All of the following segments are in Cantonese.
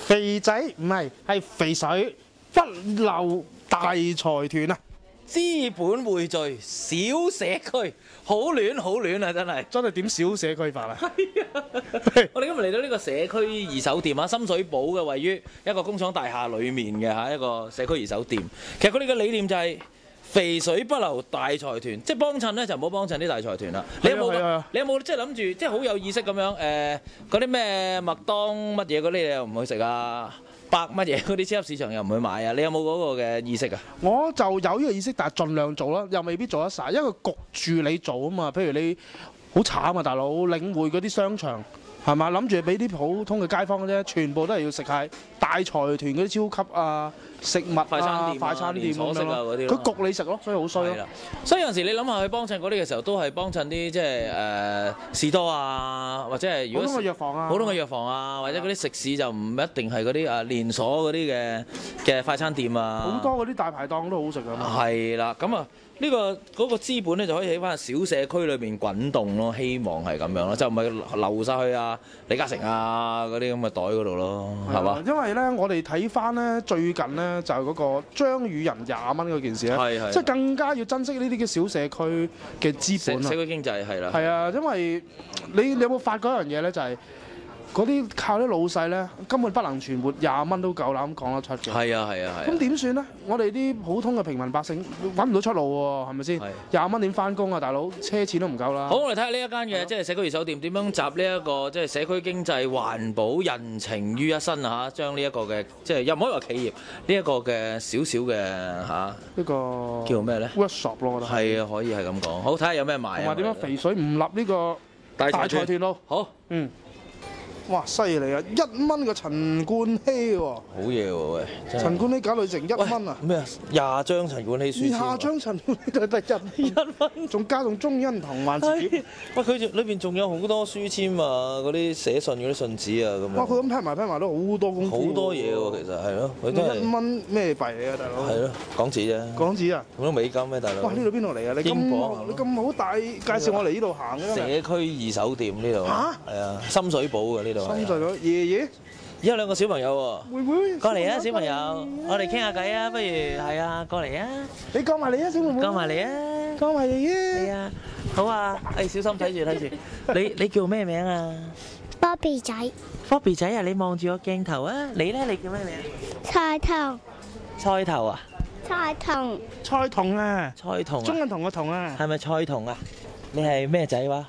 肥仔唔係，係肥水不流大財團啊！ 資本匯聚小社區，好亂啊！真係。 真係點小社區法啊？ 我哋今日嚟到呢個社區二手店啊，深水埗嘅，位於一個工廠大廈裡面嘅嚇一個社區二手店。其實佢哋嘅理念就係肥水不流大財團，即係幫襯咧就唔好幫襯啲大財團啦。你有冇？你有冇即係諗住即係好有意識咁樣嗰啲咩麥當乜嘢嗰啲你又唔去食啊？百乜嘢嗰啲超級市場又唔去買啊？你有冇嗰個嘅意識啊？ 我就有呢個意識，但係盡量做啦，又未必做得晒，因為焗住你做啊嘛。譬如你好慘啊，大佬，領匯嗰啲商場係嘛，諗住俾啲普通嘅街坊嘅啫，全部都係要食下大財團嗰啲超級啊食物啊快餐店咁樣咯。佢焗你食咯，所以好衰咯。 所以有陣時你諗下去幫襯嗰啲嘅時候，都係幫襯啲即係士多啊，或者係如果普通嘅藥房啊， 普通嘅藥房啊，或者嗰啲食肆就唔一定係嗰啲連鎖嗰啲嘅快餐店啊。 好多嗰啲大排檔都好食㗎嘛。 係啦，咁啊。嗰個資本咧就可以喺翻小社區裏邊滾動咯，希望係咁樣咯，就唔係流晒去李嘉誠啊嗰啲咁嘅袋嗰度咯，係嘛？ 因為咧，我哋睇翻咧最近咧就係嗰個張宇人20蚊嗰件事咧，即係更加要珍惜呢啲嘅小社區嘅資本啊！ 社區經濟係啦。 係啊，因為你有冇發覺一樣嘢咧，就係嗰啲靠啲老細咧，根本不能存活20蚊都夠膽講得出嘅。 係啊。 咁點算咧？我哋啲普通嘅平民百姓揾唔到出路喎，係咪先？20蚊點翻工啊，大佬？車錢都唔夠啦。 好，我哋睇下呢一間嘅即係社區二手店點樣集呢一個即係社區經濟、環保、人情於一身啊！將呢一個嘅即係又唔可以話企業呢一個嘅少少嘅呢個叫咩咧 ？workshop 咯，我覺得係啊，可以係咁講。好，睇下有咩賣啊！ 同埋點樣肥水唔立呢個大財團咯？ 好， 哇，犀利啊！1蚊個陳冠希喎， 好嘢喎喂！ 陳冠希搞到成1蚊啊！ 咩啊？20張陳冠希書籤 ，20張陳冠希就得1蚊，仲加上中恩堂萬字碟。 喂，佢裏邊仲有好多書籤啊，嗰啲寫信嗰啲信紙啊咁樣。 哇！佢咁批埋都好多功夫。 好多嘢喎，其實係咯，佢都係 1蚊咩幣嚟啊，大佬？ 係咯，港紙啫。 港紙啊？ 咁多美金咩，大佬？ 哇！呢度邊度嚟啊？你咁好大介紹我嚟呢度行嘅。 社區二手店呢度。嚇？係啊，深水埗嘅呢度。 深水埗。爺爺， 有2個小朋友喎， 妹妹， 過嚟啊，小朋友，我哋傾下偈啊，不如係啊，過嚟啊， 你過埋嚟啊，小妹妹， 過埋嚟啊， 過埋嚟啊， 係啊，好啊，小心睇住，你叫咩名啊 ？Bobby 仔 ，Bobby 仔啊，你望住個鏡頭啊，你咧，你叫咩名？ 菜頭， 菜頭啊？ 菜童， 菜童啊， 菜童啊， 中銀同個童啊， 係咪菜童啊？你係咩仔話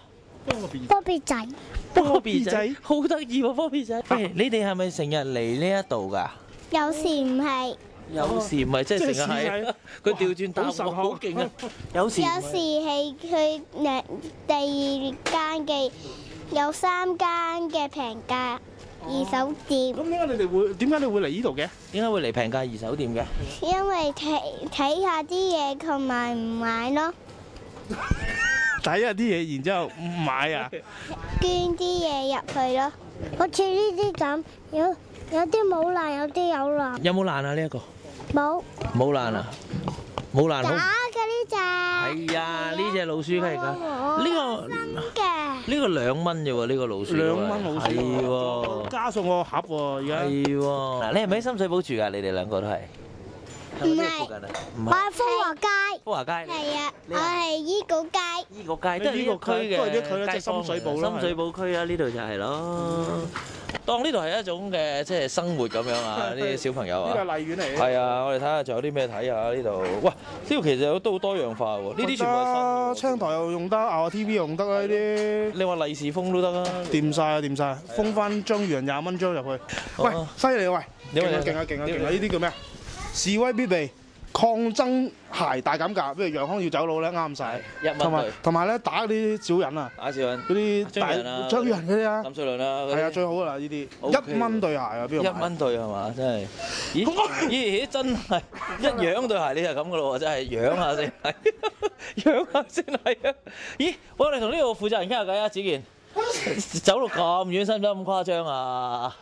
？Bobby 仔。 Bobby 仔好得意喎 ，Bobby 仔。你哋係咪成日嚟呢一度㗎？ 有時唔係。 有時唔係，即係成日係。佢調轉答我，好勁啊！有時係去第2間嘅，有3間嘅平價二手店。 咁點解你會嚟呢度嘅？ 點解會嚟平價二手店嘅？ 因為睇下啲嘢同埋唔買咯。 睇下啲嘢，然之後唔買啊！ 捐啲嘢入去咯，好似呢啲咁，有啲冇爛，有啲有爛。 有冇爛啊？呢一個冇爛啊！冇爛好。 假嘅呢隻。 係啊，呢隻老鼠嚟㗎。呢個真嘅。 呢個2蚊啫喎，呢個老鼠。 2蚊老鼠。 係喎。 加上個盒喎，而家。 係喎。嗱，你係咪喺深水埗住㗎？你哋2個都係。 唔係，我係福華街。 福華街。 係啊，我係醫稿街。 醫稿街都係呢個區嘅。 都係呢區啦，即係深水埗啦。 深水埗區啊，呢度就係咯。當呢度係一種嘅即係生活咁樣啊，呢啲小朋友啊。 呢個荔園嚟嘅。 係啊，我哋睇下仲有啲咩睇啊呢度。哇，呢度其實都好多樣化喎。呢啲全部係新嘅。 窗台又用得，TV 又用得啦呢啲。 你話利是封都得啊。掂晒啊，掂晒，封翻張宇人20蚊張入去。喂，犀利喂！勁啊！呢啲叫咩？示威必備，抗爭鞋大減價，不如楊康要走佬咧，啱晒。 1蚊對。 同埋咧打啲小人啊， 打小人。 嗰啲張宇人嗰啲啊， 林瑞麟啊， 係啊，最好噶啦呢啲，1蚊對鞋啊，邊度買 ？1蚊對係嘛？真係。咦，真係一樣對鞋，你就咁噶咯喎，真係養下先係，養下先係啊！咦，我哋同呢個負責人傾下偈啊，子健。走到咁遠，使唔使咁誇張啊？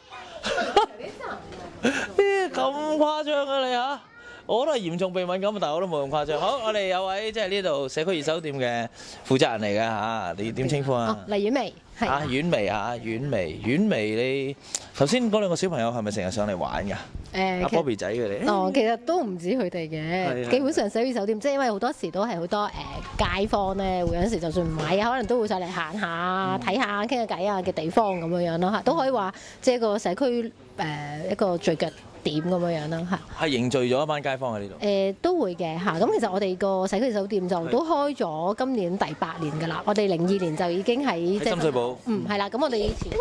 咁誇張啊你嚇！我都係嚴重鼻敏感，但係我都冇咁誇張。好，我哋有位即係呢度社區二手店嘅負責人嚟嘅嚇，你點稱呼啊？ 黎婉薇。 係啊，婉薇啊，婉薇，你頭先嗰兩個小朋友係咪成日上嚟玩㗎？阿其實 Bobby 仔佢哋。 哦，其實都唔止佢哋係嘅，基本上社區酒店，即係因為好多時都係好多街坊咧，會有陣時就算唔買啊，可能都會上嚟行下、睇下、傾下偈啊嘅地方咁樣樣咯嚇，都可以話即係個社區一個聚腳點咁樣樣啦嚇。 係凝聚咗一班街坊喺呢度。 都會嘅嚇，咁其實我哋個社區酒店就都開咗今年第8年㗎啦，我哋02年就已經喺喺深水埗。 係啦，咁我哋以前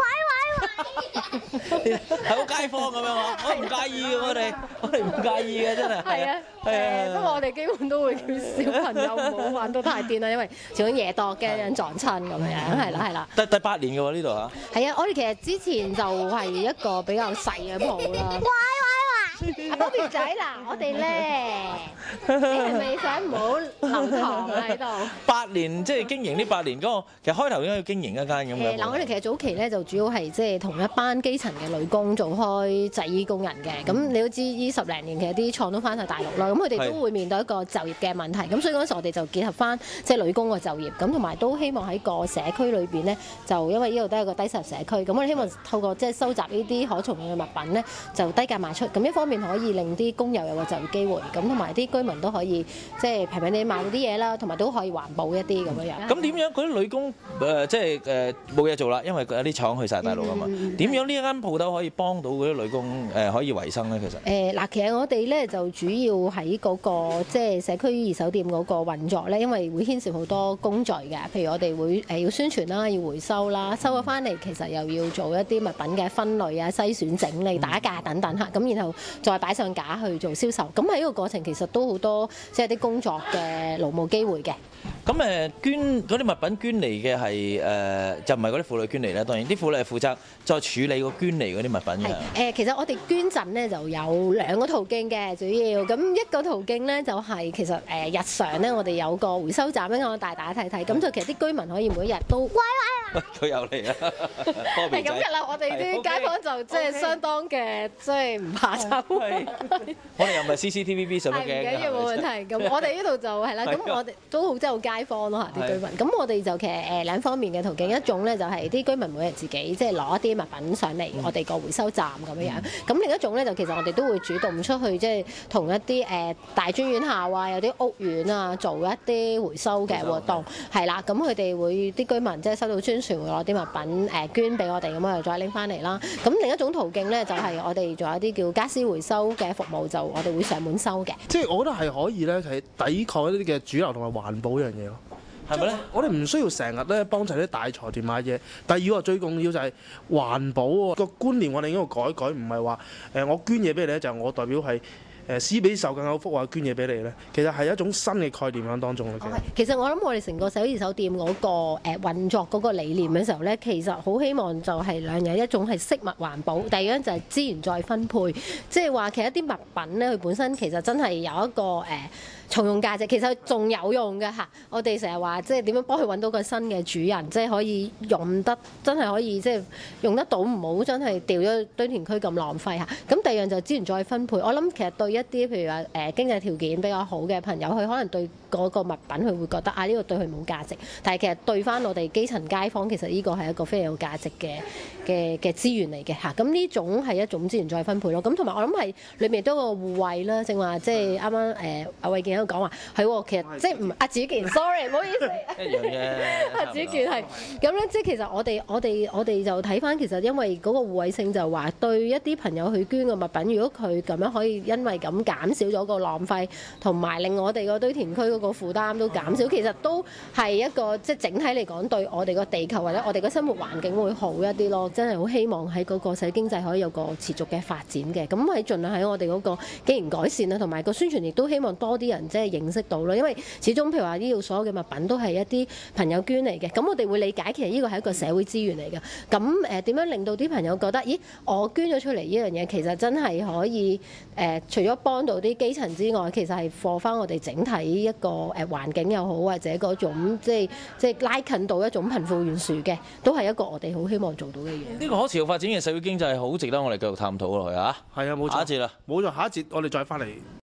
係好街坊咁樣喎，我唔介意嘅，我哋唔介意嘅真係。 係啊，不過我哋基本都會叫小朋友唔好玩到太癲啦，因為始終夜多驚人撞親咁樣，係啦。 第8年嘅喎呢度嚇。 係啊，我哋其實之前就係一個比較細嘅鋪啦。阿 Bobby 仔嗱，我哋咧，你係咪想唔好留堂喺度 ？8年即係經營呢8年嗰個，其實開頭應該要經營一間咁嘅。 嗱，我哋其實早期咧就主要係即係同一班基層嘅女工做開製衣工人嘅。咁你都知呢10零年其實啲廠都翻去大陸啦，咁佢哋都會面對一個就業嘅問題。咁所以嗰陣時我哋就結合翻即係女工嘅就業，咁同埋都希望喺個社區裏邊咧，就因為呢度都係個低收入社區，咁我哋希望透過即係收集呢啲可重用嘅物品咧，就低價賣出。咁一方面可以令啲工友有個就業機會，咁同埋啲居民都可以即係平平地買到啲嘢啦，同埋都可以環保一啲咁樣樣。 咁點樣嗰啲女工即係冇嘢做啦，因為有啲廠去晒大陸啊嘛。點樣呢一間鋪頭可以幫到嗰啲女工可以維生咧？其實嗱，其實我哋咧就主要喺嗰個即係社區二手店嗰個運作咧，因為會牽涉好多工序嘅，譬如我哋會要宣傳啦，要回收啦，收咗翻嚟其實又要做一啲物品嘅分類啊、篩選、整理、打價等等嚇，咁然後再擺上架去做銷售。咁喺呢個過程其實都好多即係啲工作嘅勞務機會嘅。 咁捐嗰啲物品捐嚟嘅係就唔係嗰啲婦女捐嚟啦，當然啲婦女係負責再處理個捐嚟嗰啲物品嘅。 其實我哋捐贈咧就有2個途徑嘅，主要咁一個途徑咧就係其實日常咧我哋有個回收站咧，我帶大家睇睇，咁就其實啲居民可以每一日都佢又嚟啦， 係咁嘅啦，我哋啲街坊就即係相當嘅，即係唔怕醜。 我哋又唔係 CCTV 上面嘅， 唔緊要冇問題。咁我哋呢度就係啦，咁我哋都好即係好街坊咯嚇啲居民。咁我哋就其實2方面嘅途徑，一種咧就係啲居民每日自己即係攞一啲物品上嚟我哋個回收站咁樣樣。咁另一種咧就其實我哋都會主動出去即係同一啲大專院校啊，有啲屋苑啊做一啲回收嘅活動，係啦。咁佢哋會啲居民即係收到宣傳會攞啲物品捐俾我哋，咁我哋再拎翻嚟啦。咁另一種途徑咧就係我哋做一啲叫家私回收嘅服務，就我哋會上門收嘅。 即係我覺得係可以咧，係抵抗一啲嘅主流同埋環保呢樣嘢咯。 係咪咧？ 我哋唔需要成日咧幫襯啲大財團買嘢。第二個最重要就係環保喎，個觀念我哋應該改改，唔係話我捐嘢俾你咧，就係我代表係施比受更有福，或者捐嘢俾你咧。其實係一種新嘅概念喺當中嘅。 其實我諗我哋成個社區二手店嗰個運作嗰個理念嘅時候咧，其實好希望就係2樣，一種係飾物環保，第二樣就係資源再分配，即係話其實一啲物品咧，佢本身其實真係有一個重用價值，其實仲有用嘅嚇。我哋成日話即係點樣幫佢揾到個新嘅主人，即係可以用得真係可以即係用得到，唔好真係掉咗堆填區咁浪費嚇。咁第二樣就資源再分配。我諗其實對一啲譬如話經濟條件比較好嘅朋友，佢可能對嗰個物品佢會覺得呢個對佢冇價值，但係其實對翻我哋基層街坊，其實呢個係一個非常有價值嘅資源嚟嘅嚇。咁呢種係一種資源再分配咯。咁同埋我諗係裏面都有個互惠啦，正話即係啱啱阿偉健喺度講話係喎，其實即係唔阿子健，sorry 唔好意思， 一樣嘅。 阿子健係咁咧，即係其實我哋就睇翻其實因為嗰個互惠性就話對一啲朋友去捐嘅物品，如果佢咁樣可以因為咁減少咗個浪費，同埋令我哋個堆填區嗰個負擔都減少，其實都係一個即係整體嚟講對我哋個地球或者我哋個生活環境會好一啲咯。真係好希望喺嗰個社會經濟可以有個持續嘅發展嘅。咁係盡量喺我哋嗰個經營改善啦，同埋個宣傳亦都希望多啲人即係認識到咯。因為始終譬如話呢度所有嘅物品都係一啲朋友捐嚟嘅，咁我哋會理解其實呢個係一個社會資源嚟嘅。咁點樣令到啲朋友覺得，咦，我捐咗出嚟呢樣嘢其實真係可以除咗幫到啲基層之外，其實係貨翻我哋整體一個環境又好，或者嗰種即係拉近到一種貧富懸殊嘅，都係一個我哋好希望做到嘅嘢。 呢個可持續發展嘅社會經濟係好值得我哋繼續探討落去嚇。 係啊，冇錯。 下一節啦， 冇錯，下一節我哋再翻嚟。